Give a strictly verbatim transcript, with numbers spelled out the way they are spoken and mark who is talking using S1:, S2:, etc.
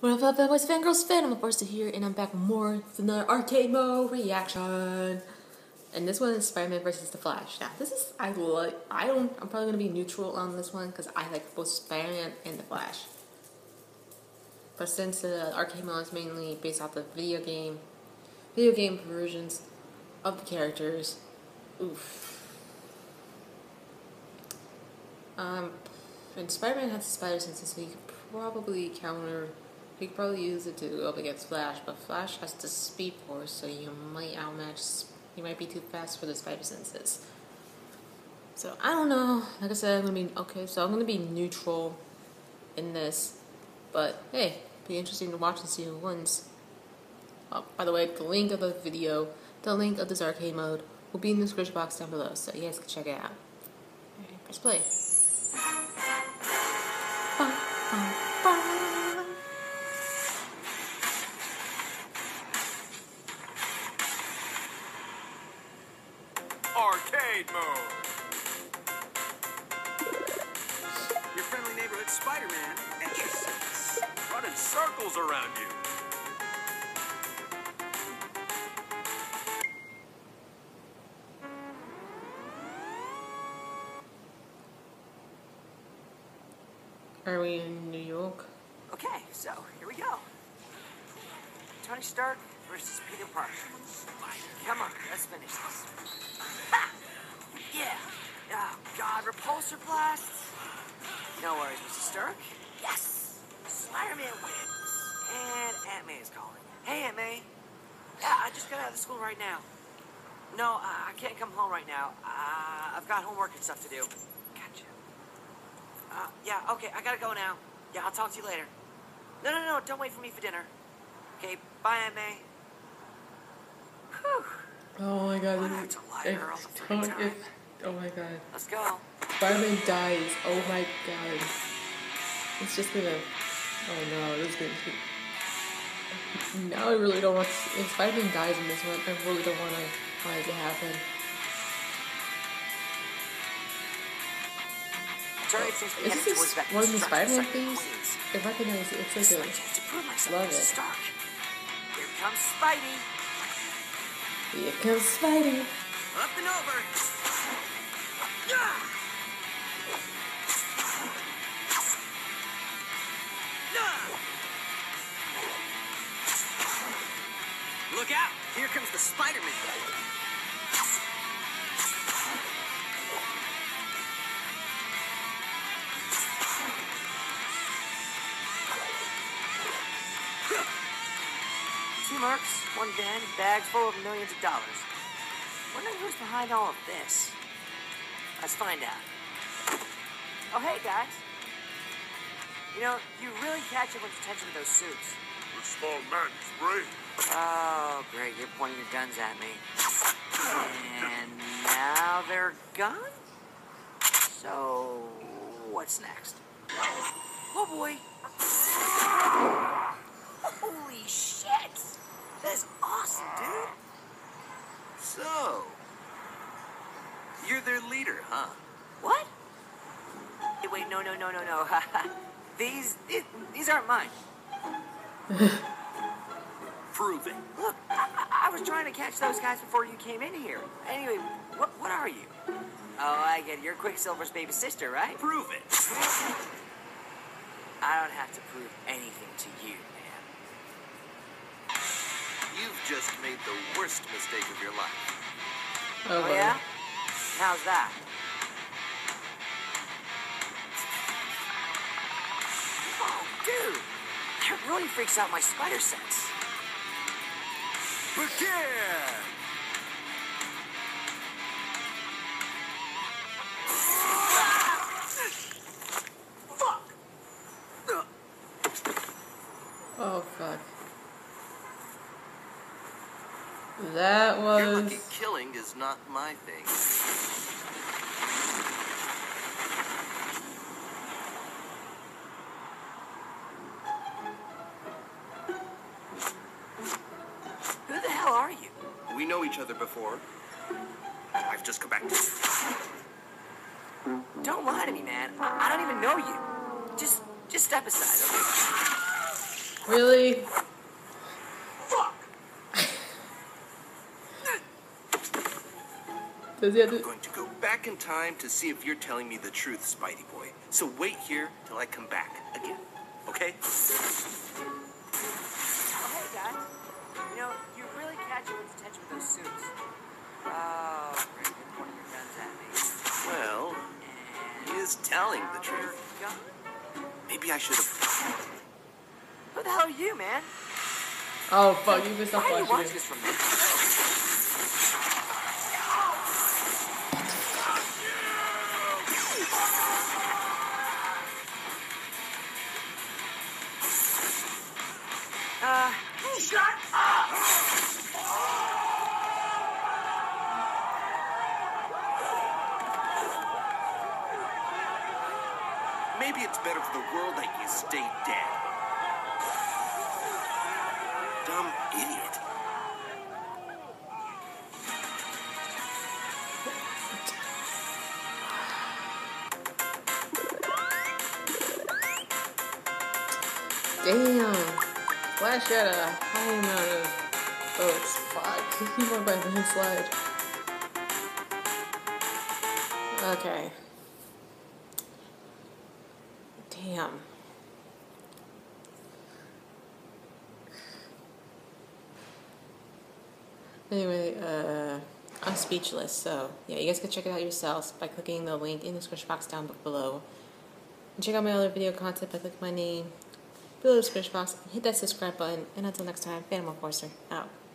S1: What up, boys, fangirls, fan? I'm Forster here, and I'm back with more with another arcade mode reaction. And this one is Spider-Man versus the Flash. Now, this is I like. I don't. I'm probably gonna be neutral on this one because I like both Spider-Man and the Flash. But since the arcade mode is mainly based off the video game, video game versions of the characters, oof. Um, and Spider-Man has the spider senses, so he could probably counter. You could probably use it to go up against Flash, but Flash has the Speed Force, so you might outmatch. You might be too fast for the spider senses. So I don't know. Like I said, I'm gonna be okay. So I'm gonna be neutral in this, but hey, be interesting to watch and see who wins. Oh, by the way, the link of the video, the link of this arcade mode, will be in the description box down below, so you guys can check it out. Alright, press play. Bum, bum, bum.
S2: Arcade mode. Your friendly neighborhood Spider-Man entrances, running circles around you.
S1: Are we in New York?
S3: Okay, so here we go. Tony Stark versus Peter Parker. Come on, let's finish this. Ha! Yeah. Oh, God, repulsor blasts. No worries, Mister Stark. Yes. Spider-Man wins. And Aunt May is calling. Hey, Aunt May. Yeah, I just got out of school right now. No, I, I can't come home right now. Uh, I've got homework and stuff to do. Gotcha. Uh, yeah, okay, I gotta go now. Yeah, I'll talk to you later. No, no, no, don't wait for me for dinner. Okay, bye, Aunt May. Whew.
S1: Oh my god,
S3: I
S1: this
S3: have
S1: is,
S3: to lie
S1: if,
S3: there all the
S1: don't,
S3: freaking time.
S1: if, oh my god.
S3: Let's go.
S1: Spider-Man dies, oh my god. It's just gonna, oh no, this is gonna, now I really don't want to, if Spider-Man dies in this one, I really don't want to want it to happen.
S3: Sorry, since we
S1: Is
S3: headed
S1: this
S3: towards that
S1: one of the
S3: construction
S1: Spider-Man
S3: site in
S1: things?
S3: Queens.
S1: I recognize it, it's
S3: This is
S1: like
S3: my chance to prove
S1: a,
S3: myself
S1: love
S3: to Mister
S1: it.
S3: Stark. Here comes Spidey.
S1: Here comes Spidey.
S3: Up and over. Yeah. Look out! Here comes the Spider-Man. Two mercs, one van, bag full of millions of dollars. Wonder who's behind all of this. Let's find out. Oh, hey, guys. You know, you really catch everyone's attention with those suits.
S2: The small man is brave.
S3: Oh, great. You're pointing your guns at me. And now they're gone? So, what's next? Oh, boy. Holy shit! That's awesome, dude.
S2: So, you're their leader, huh?
S3: What? Hey, wait, no, no, no, no, no. these, these, these aren't mine.
S2: Prove it.
S3: Look, I, I was trying to catch those guys before you came in here. Anyway, what, what are you? Oh, I get it. You're Quicksilver's baby sister, right?
S2: Prove it.
S3: I don't have to prove anything to you, man.
S2: You've just made the worst mistake of your life.
S1: Oh,
S3: Oh, yeah? How's that? Oh, dude! That really freaks out my spider sense.
S2: Begin!
S3: Fuck!
S1: oh fuck. That
S2: Your
S1: was...
S2: lucky killing is not my thing.
S3: Who the hell are you?
S2: We know each other before. I've just come back to
S3: Don't lie to me, man. I, I don't even know you. Just, just step aside, okay?
S1: Really?
S2: Fuck!
S1: Does he have
S2: I'm
S1: to...
S2: going to go back in time to see if you're telling me the truth, Spidey boy. So wait here till I come back again. Okay?
S3: Oh, hey, guys. You know, you really catch everyone's attention with those suits. Oh, great. You're pointing your guns at me.
S2: Well, he is telling the truth.
S3: Go.
S2: Maybe I should have...
S3: Who the hell are you, man?
S1: Oh, fuck, you missed a
S3: Why are you
S1: flash.
S3: watching this from me? Uh, shut up!
S2: Maybe it's better for the world that you stay dead. Dumb idiot.
S1: Damn. Flash had a high amount of votes. Fuck. He won by a landslide. Okay. Damn. Anyway, uh, I'm speechless, so yeah, you guys can check it out yourselves by clicking the link in the description box down below. And check out my other video content by clicking my name below the description box and hit that subscribe button. And until next time, Phantom Enforcer out.